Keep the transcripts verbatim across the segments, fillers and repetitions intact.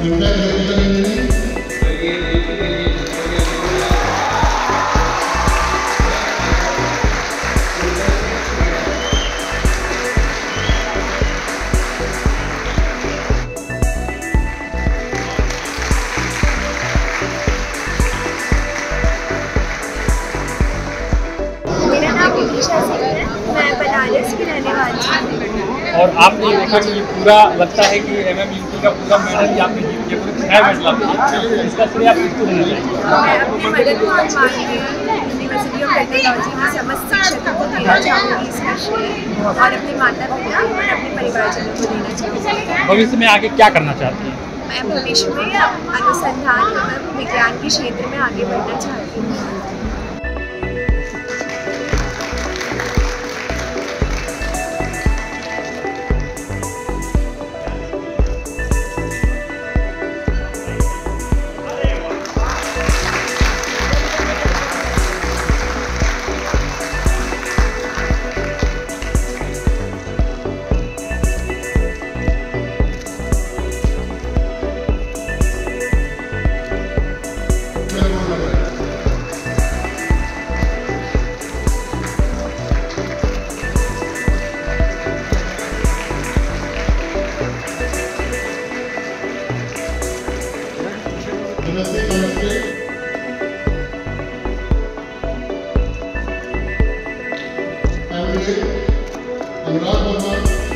मैं बनारस की रहने वाली हूँ। और आपने देखा कि ये पूरा लगता है कि एम एम यूपी का पूरा मेडल ही आपने जीत लिया, पूरे छह मेडल आपने, इसका श्रेय आप किसको देना चाहेंगे? मैं अपने मदद माननीय यूनिवर्सिटी ऑफ टेक्नोलॉजी के समस्त शिक्षकों को देना चाहूँगी इसका श्रेय, और अपने माता पिता और अपने परिवारजनों को देना चाहूँगी। भविष्य में आगे क्या करना चाहती हैं? मैं भविष्य में अनुसंधान एवं विज्ञान के क्षेत्र में आगे बढ़ना चाहती हूँ। नमस्ते नमस्ते अनुराग वर्मा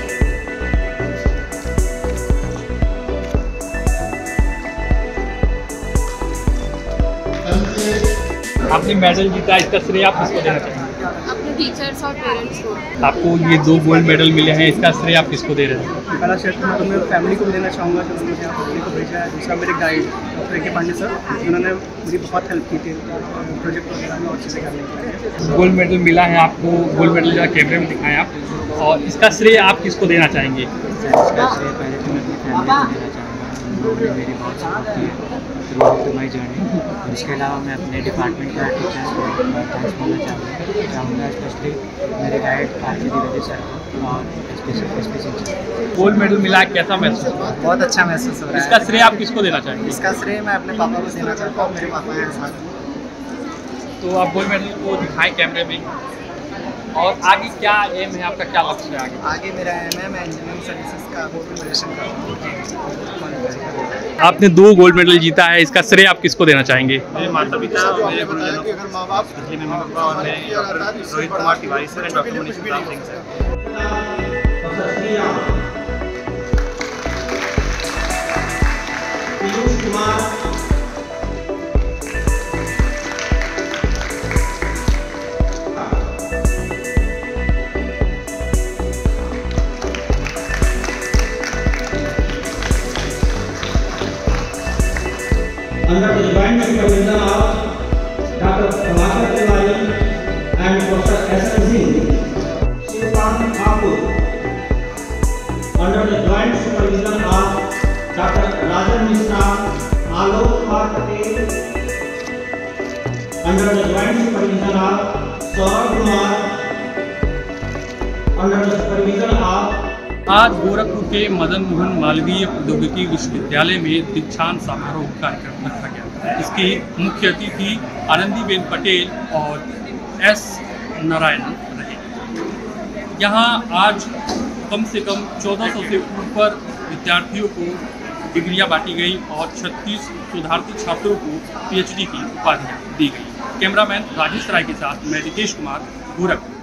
आपने मेडल जीता, इसका श्रेय आप किसको देना चाहेंगे? अपने टीचर्स और पेरेंट्स को। आपको ये दो गोल्ड मेडल मिले हैं, इसका श्रेय आप किसको दे रहे हैं? पहला क्षेत्र में तो मैं फैमिली को देना चाहूँगा जो मुझे यहाँ फैमिली को भेजा है। दूसरा मेरे गाइड डॉक्टर ए के पांडे सर, जिन्होंने मुझे बहुत हेल्प की थी प्रोजेक्ट वगैरह में और चीज़ें करने के लिए। गोल्ड मेडल मिला है आपको, गोल्ड मेडल जो कैमरे में दिखाएं आप, और इसका श्रेय आप किसको देना चाहेंगे? इसका श्रेय पहले तो मैं अपनी फैमिली को देना चाहूँगा, उन्होंने मेरी बहुत सपोर्ट की है थ्रू आउट माई जर्नी। इसके अलावा मैं अपने डिपार्टमेंट के टीचर्स को थैंक्स बोलना चाहूँगा चाहूँगा स्पेशली मेरे गाइड आरती द्विवेदी सर और स्पेशल। गोल्ड मेडल मिला, कैसा महसूस हुआ? बहुत अच्छा महसूस हो रहा है। इसका श्रेय आप किसको देना चाहेंगे? इसका श्रेय मैं अपने पापा को देना चाहता हूँ, मेरे पापा हैं साथ। तो आप गोल्ड मेडल को दिखाएं कैमरे में, और आगे क्या एम है आपका, क्या लक्ष्य है आगे? आगे मेरा एम है मैं इंजीनियरिंग सर्विसेज का प्रिपरेशन कर रहा हूँ। आपने दो गोल्ड मेडल जीता है, इसका श्रेय आप किसको देना चाहेंगे? मेरे माता पिता और मेरे गुरुजनों को, स्पेशली मेरे मम्मी पापा और मेरे doctor Rohit Kumar Tiwari sir and doctor Manish Pratap Singh sir. Piyush Kumar, under the joint supervision of Doctor Prabhakar Tiwari and Professor S M Singh, Shivkant Thakur, under the joint supervision of Doctor Rajan Mishra, Alok Kumar Patel, under the joint supervision of Saurabh Kumar, under the supervision of आज गोरखपुर के मदन मोहन मालवीय प्रौद्योगिकी विश्वविद्यालय में दीक्षांत समारोह कार्यक्रम रखा गया। इसकी मुख्य अतिथि आनंदीबेन पटेल और एस नारायणन रहे। यहाँ आज कम से कम चौदह सौ से ऊपर विद्यार्थियों को डिग्रियां बांटी गई और छत्तीस शोधार्थी छात्रों को पीएचडी की उपाधियां दी गई। कैमरामैन राजेश राय के साथ मैं रितेश कुमार, गोरखपुर।